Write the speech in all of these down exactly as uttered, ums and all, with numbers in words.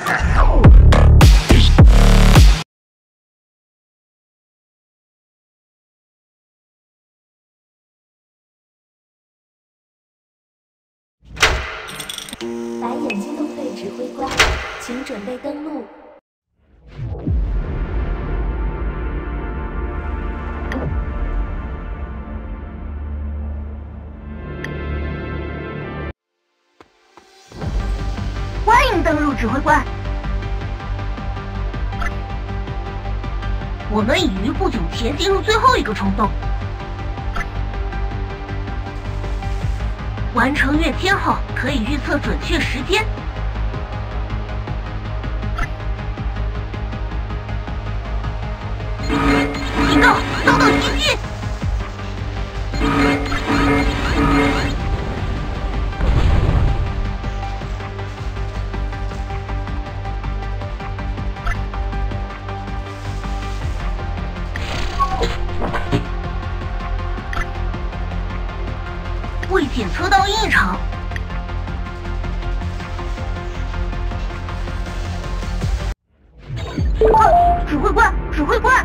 白眼机动队指挥官，请准备登陆。 欢迎登陆，指挥官。我们已于不久前进入最后一个虫洞。 完成月天后，可以预测准确时间。警告，遭到袭击！未检测到异常。啊！指挥官，指挥官！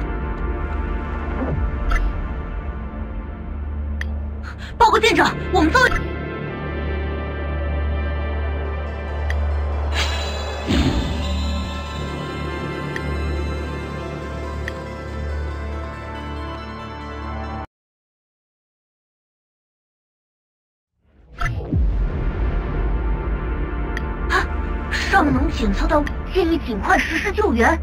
报告舰长，我们遭。尚能检测到，建议尽快实施救援。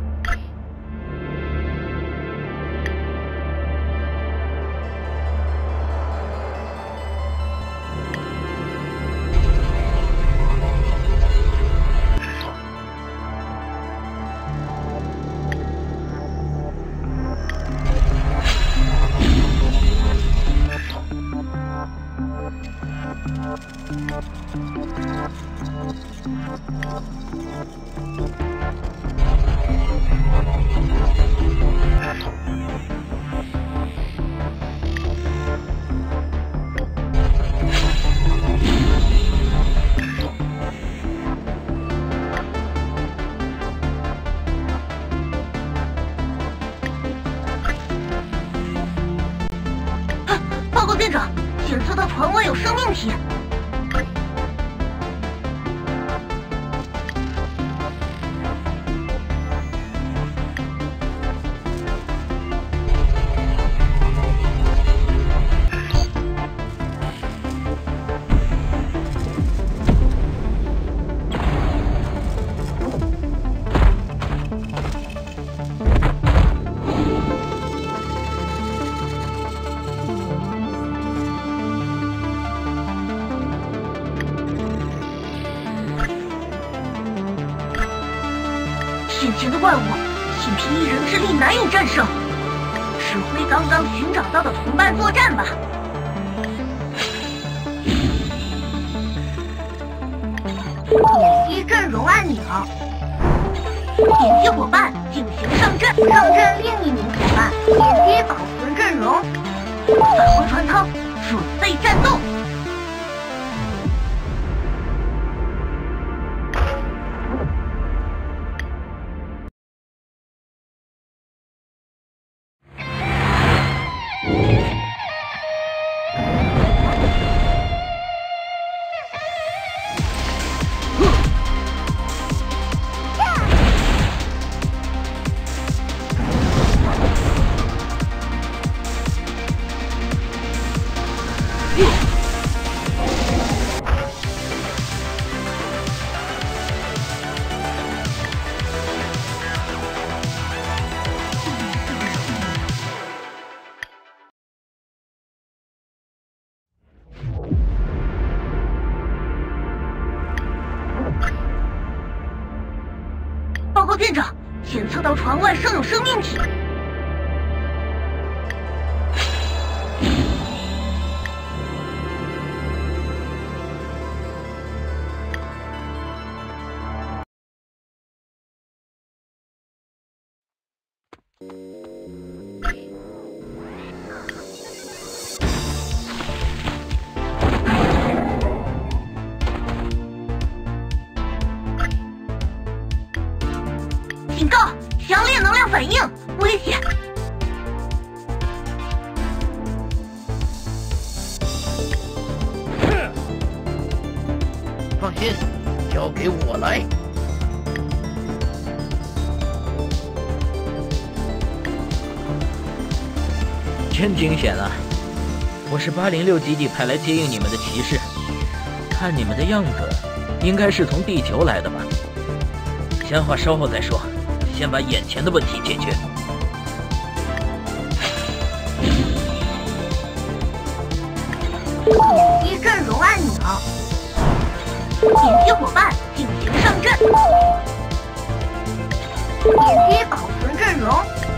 报告舰长，检测到船外有生命体。眼前的怪物，仅凭一人之力难以战胜。指挥刚刚寻找到的同伴作战吧。点击阵容按钮，点击伙伴进行上阵，上阵另一名伙伴，点击保存阵容，返回船舱，准备战斗。 报告舰长，检测到船外尚有生命体。 警告！强烈能量反应，危险！ 放心，交给我来。 真惊险啊！我是八零六基地派来接应你们的骑士，看你们的样子，应该是从地球来的吧？闲话稍后再说，先把眼前的问题解决。 点击阵容按钮，点击伙伴进行上阵，点击保存阵容。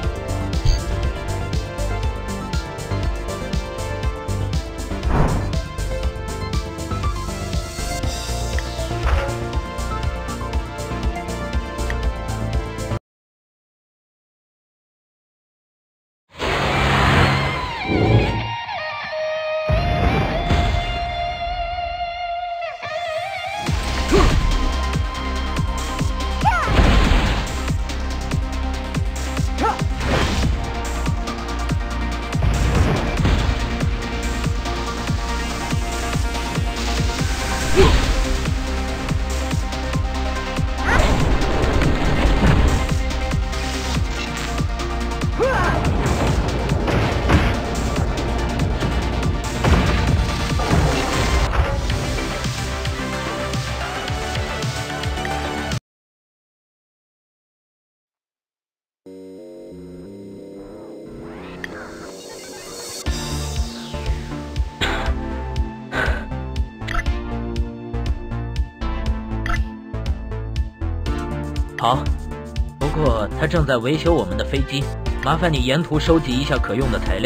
好，不过他正在维修我们的飞机，麻烦你沿途收集一下可用的材料。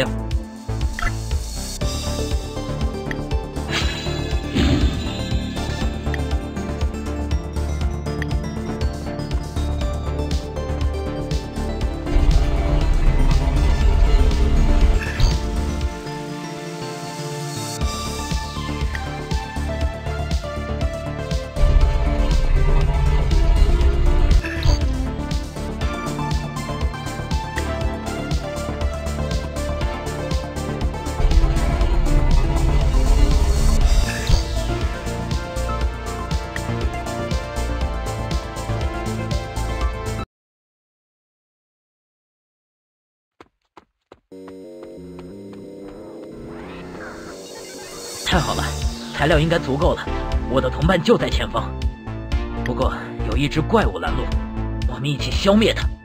太好了，材料应该足够了，我的同伴就在前方。不过有一只怪物拦路，我们一起消灭它。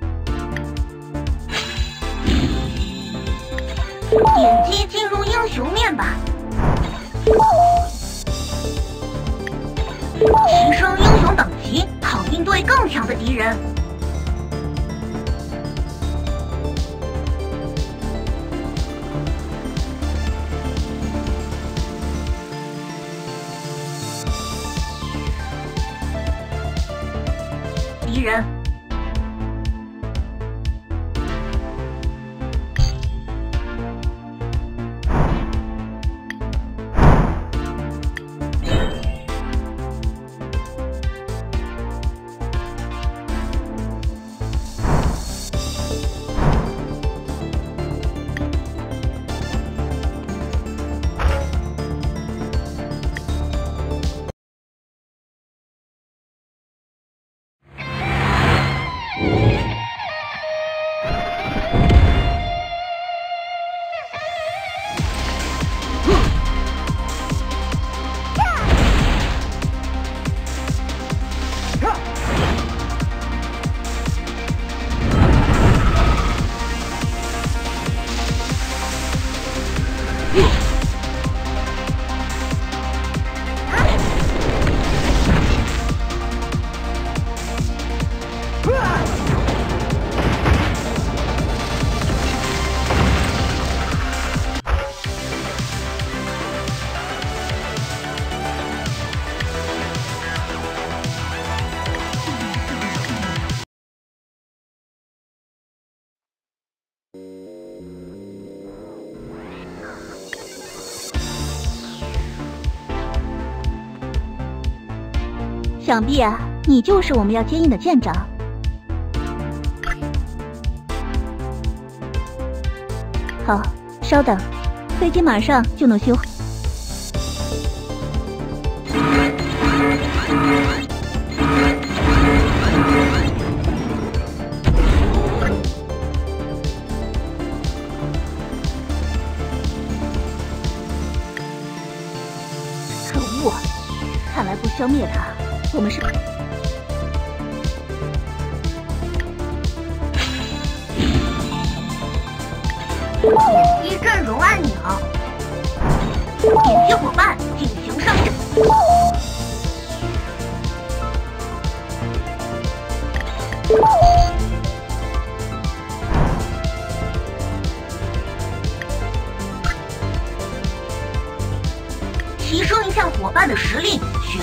点击进入英雄面板，提升英雄等级，好应对更强的敌人。敌人。 想必啊，你就是我们要接应的舰长。 好，稍等，飞机马上就能修好。可恶！看来不消灭它，我们是…… 点击阵容按钮，点击伙伴进行上阵。提升一下伙伴的实力，选。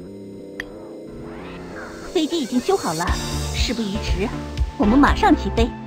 飞机已经修好了，事不宜迟，我们马上起飞。